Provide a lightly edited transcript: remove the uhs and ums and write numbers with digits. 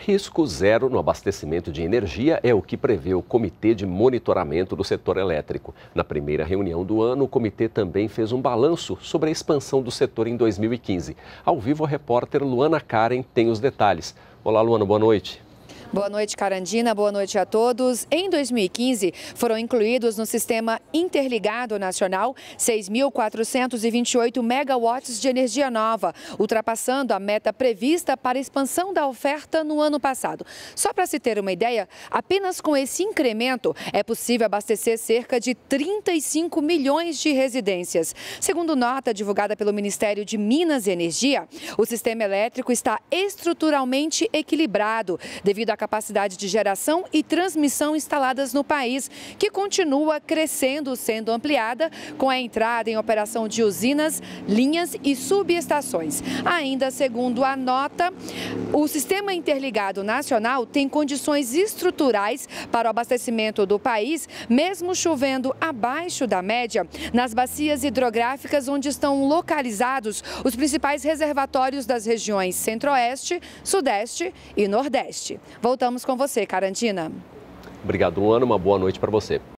Risco zero no abastecimento de energia é o que prevê o Comitê de Monitoramento do Setor Elétrico. Na primeira reunião do ano, o comitê também fez um balanço sobre a expansão do setor em 2015. Ao vivo, a repórter Luana Karen tem os detalhes. Olá, Luana, boa noite. Boa noite, Carandina. Boa noite a todos. Em 2015, foram incluídos no Sistema Interligado Nacional 6.428 megawatts de energia nova, ultrapassando a meta prevista para a expansão da oferta no ano passado. Só para se ter uma ideia, apenas com esse incremento é possível abastecer cerca de 35 milhões de residências. Segundo nota divulgada pelo Ministério de Minas e Energia, o sistema elétrico está estruturalmente equilibrado devido à capacidade de geração e transmissão instaladas no país, que continua crescendo, sendo ampliada com a entrada em operação de usinas, linhas e subestações. Ainda segundo a nota, o Sistema Interligado Nacional tem condições estruturais para o abastecimento do país, mesmo chovendo abaixo da média, nas bacias hidrográficas onde estão localizados os principais reservatórios das regiões Centro-Oeste, Sudeste e Nordeste. Voltamos com você, Carandina. Obrigado, Luana. Uma boa noite para você.